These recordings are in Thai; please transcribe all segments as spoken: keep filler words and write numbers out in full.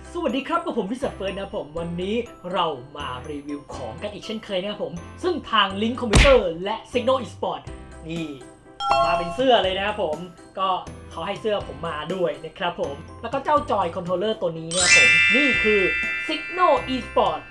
สวัสดีครับกับผมพิศเฟิร์นนะผมวันนี้เรามารีวิวของกันอีกเช่นเคยนะครับผมซึ่งทาง Link Computer และ Signal Esports นี่มาเป็นเสื้อเลยนะครับผมก็เขาให้เสื้อผมมาด้วยนะครับผมแล้วก็เจ้าจอยคอนโทรลเลอร์ตัวนี้เนี่ยผมนี่คือ Signal Esports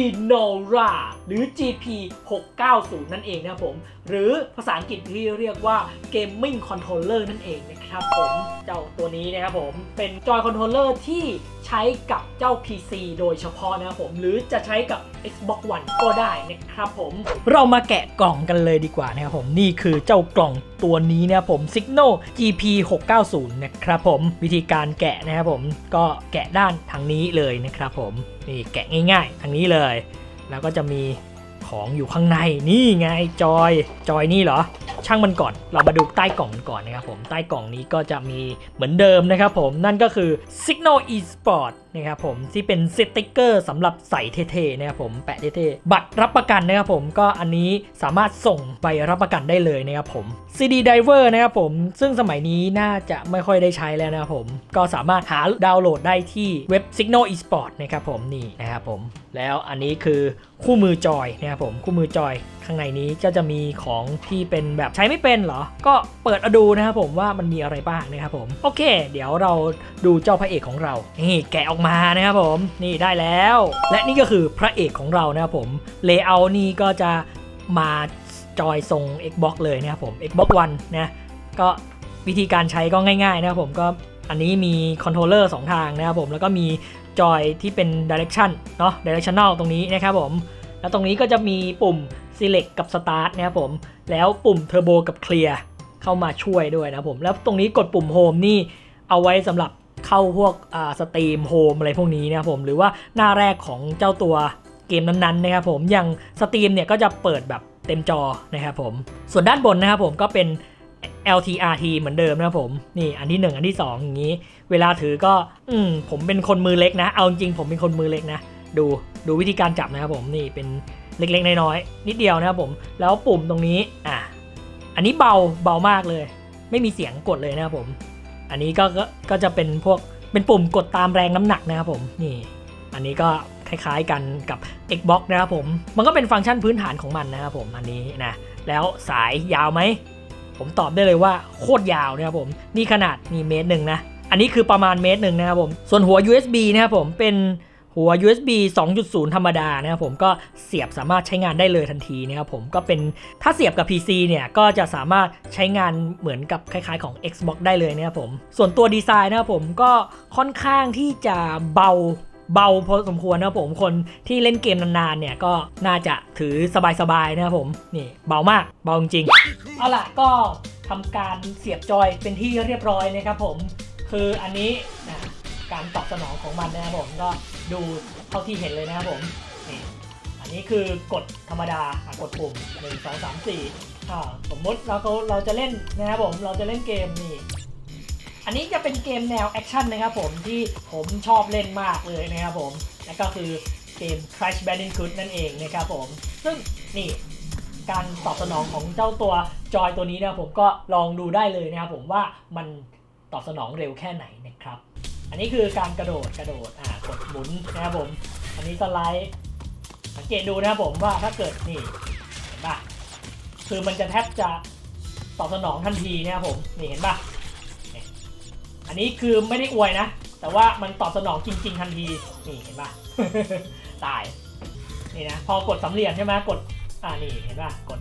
Winora หรือ จี พี หกเก้าศูนย์นั่นเองนะครับผมหรือภาษาอังกฤษที่เรียกว่า Gaming Controller นั่นเองนะครับผมเจ้าตัวนี้นะครับผมเป็นจอยคอนโทรลเลอร์ที่ใช้กับเจ้า พี ซี โดยเฉพาะนะครับผมหรือจะใช้กับ Xbox One ก็ได้นะครับผมเรามาแกะกล่องกันเลยดีกว่านะครับผมนี่คือเจ้ากล่องตัวนี้นะครับผม Signal จี พี หกเก้าศูนย์นะครับผมวิธีการแกะนะครับผมก็แกะด้านทางนี้เลยนะครับผมนี่แกะง่ายๆทางนี้เลยแล้วก็จะมีของอยู่ข้างในนี่ไงจอยจอยนี่เหรอช่างมันก่อนเรามาดูใต้กล่องก่อนนะครับผมใต้กล่องนี้ก็จะมีเหมือนเดิมนะครับผมนั่นก็คือ Signal Esports นะครับผมที่เป็นสติ๊กเกอร์สำหรับใส่เท่ๆนะครับผมแปะเท่ๆบัตรรับประกันนะครับผมก็อันนี้สามารถส่งใบรับประกันได้เลยนะครับผม ซี ดี Driver นะครับผมซึ่งสมัยนี้น่าจะไม่ค่อยได้ใช้แล้วนะครับผมก็สามารถหาดาวน์โหลดได้ที่เว็บ Signal Esports นะครับผมนี่นะครับผมแล้วอันนี้คือคู่มือจอยนะครับผมคู่มือจอยข้างในนี้ก็จะมีของที่เป็นแบบใช้ไม่เป็นเหรอก็เปิดมาดูนะครับผมว่ามันมีอะไรบ้างนะครับผมโอเคเดี๋ยวเราดูเจ้าพระเอกของเรานี่แกะออกมานะครับผมนี่ได้แล้วและนี่ก็คือพระเอกของเรานะครับผมเลเยอร์นี่ก็จะมาจอยทรง Xbox เลยนะครับผม Xbox One นะก็วิธีการใช้ก็ง่ายๆนะครับผมก็อันนี้มีคอนโทรลเลอร์สองทางนะครับผมแล้วก็มีจอยที่เป็น direction เนาะ directional ตรงนี้นะครับผมแล้วตรงนี้ก็จะมีปุ่ม select กับ start นะครับผมแล้วปุ่ม turbo กับ clear เข้ามาช่วยด้วยนะผมแล้วตรงนี้กดปุ่ม home นี่เอาไว้สำหรับเข้าพวกอ่า stream home อะไรพวกนี้นะครับผมหรือว่าหน้าแรกของเจ้าตัวเกมนั้นๆนะครับผมอย่าง stream เนี่ยก็จะเปิดแบบเต็มจอนะครับผมส่วนด้านบนนะครับผมก็เป็น แอล ที อาร์ ที เหมือนเดิมนะครับผมนี่อันที่หนึ่งอันที่สองอย่างนี้เวลาถือก็อืมผมเป็นคนมือเล็กนะเอาจริงผมเป็นคนมือเล็กนะดูดูวิธีการจับนะครับผมนี่เป็นเล็กๆน้อยๆนิดเดียวนะครับผมแล้วปุ่มตรงนี้อ่ะอันนี้เบาเบามากเลยไม่มีเสียงกดเลยนะครับผมอันนี้ก็ก็จะเป็นพวกเป็นปุ่มกดตามแรงน้ำหนักนะครับผมนี่อันนี้ก็คล้ายๆกันกับ Xbox นะครับผมมันก็เป็นฟังก์ชันพื้นฐานของมันนะครับผมอันนี้นะแล้วสายยาวไหมผมตอบได้เลยว่าโคตรยาวนะครับผมนี่ขนาดมีเมตรหนึ่งนะอันนี้คือประมาณเมตรหนึ่งนะครับผมส่วนหัว ยู เอส บี นะครับผมเป็นหัว ยู เอส บี สองจุดศูนย์ ธรรมดานะครับผมก็เสียบสามารถใช้งานได้เลยทันทีนะครับผมก็เป็นถ้าเสียบกับ พี ซี เนี่ยก็จะสามารถใช้งานเหมือนกับคล้ายๆของ Xbox ได้เลยนะครับผมส่วนตัวดีไซน์นะครับผมก็ค่อนข้างที่จะเบาเบาพอสมควรนะครับผมคนที่เล่นเกมนานๆเนี่ยก็น่าจะถือสบายๆนะครับผมนี่เบามากเบาจริงๆเอาล่ะก็ทำการเสียบจอยเป็นที่เรียบร้อยนะครับผมคืออันนี้นะการตอบสนองของมันนะครับผมก็ดูเท่าที่เห็นเลยนะครับผมนี่อันนี้คือกดธรรมดากดปุ่มหนึ่ง สอง สาม สี่อ่าสมมติเราเราจะเล่นนะครับผมเราจะเล่นเกมนี่อันนี้จะเป็นเกมแนวแอคชั่นนะครับผมที่ผมชอบเล่นมากเลยนะครับผมนั่นก็คือเกม Crash Bandicoot นั่นเองนะครับผมซึ่งนี่การตอบสนองของเจ้าตัวจอยตัวนี้นะผมก็ลองดูได้เลยนะครับผมว่ามันตอบสนองเร็วแค่ไหนนะครับอันนี้คือการกระโดดกระโดดอ่ากดหมุนนะครับผมอันนี้สไลด์สังเกตดูนะครับผมว่าถ้าเกิดนี่เห็นป่ะคือมันจะแทบจะตอบสนองทันทีนะครับผมนี่เห็นป่ะอันนี้คือไม่ได้อวยนะแต่ว่ามันตอบสนองจริงๆทันทีนี่เห็นป่ะ ตายนี่นะพอกดสำเร็จใช่ไหมกดอ่านี่เห็นป่ะกด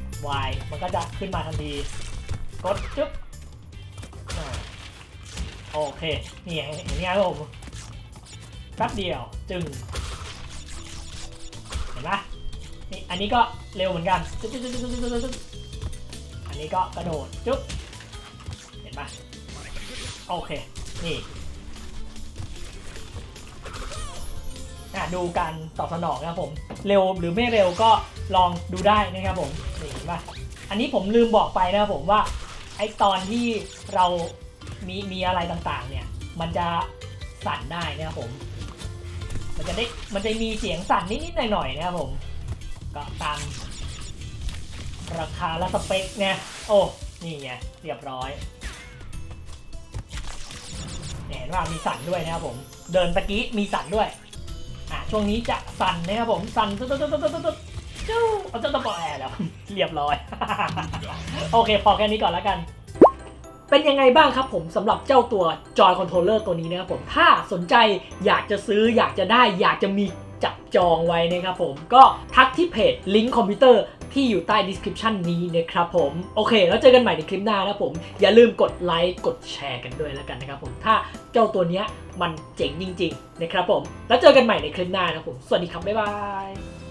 Y มันก็จะขึ้นมาทันทีกดจึ๊บโอเคนี่เห็นไงผมแป๊บเดียวจึงเห็นป่ะนี่อันนี้ก็เร็วเหมือนกันจึ๊บจึ๊บจึ๊บจึ๊บจึ๊บอันนี้ก็กระโดดจึ๊บเห็นป่ะโอเคนี่ดูการตอบสนองนะครับผมเร็วหรือไม่เร็วก็ลองดูได้นะครับผมนี่เห็นป่ะอันนี้ผมลืมบอกไปนะครับผมว่าไอตอนที่เรามีมีอะไรต่างๆเนี่ยมันจะสั่นได้นะครับผมมันจะได้มันจะมีเสียงสั่นนิดๆหน่อยๆนะครับผมก็ตามราคาและสเปคเนี่ยโอ้นี่ไงเรียบร้อยเห็นว่ามีสั่นด้วยนะครับผมเดินตะกี้มีสั่นด้วยอ่ะช่วงนี้จะสั่นนะครับผมสั่นตุ๊ดตุ๊ดตุ๊ดตุ๊ดตุ๊ดจู้เอาเจ้าตะปอแอร์แล้วเรียบร้อย โอเคพอแค่นี้ก่อนแล้วกันเป็นยังไงบ้างครับผมสำหรับเจ้าตัว Joy Controller ตัวนี้นะครับผมถ้าสนใจอยากจะซื้ออยากจะได้อยากจะมีจับจองไว้นะครับผมก็ทักที่เพจ Link Computer ที่อยู่ใต้ description นี้นะครับผมโอเคแล้วเจอกันใหม่ในคลิปหน้านะผมอย่าลืมกดไลค์กดแชร์กันด้วยแล้วกันนะครับผมถ้าเจ้าตัวเนี้ยมันเจ๋งจริงๆนะครับผมแล้วเจอกันใหม่ในคลิปหน้านะผมสวัสดีครับบ๊ายบาย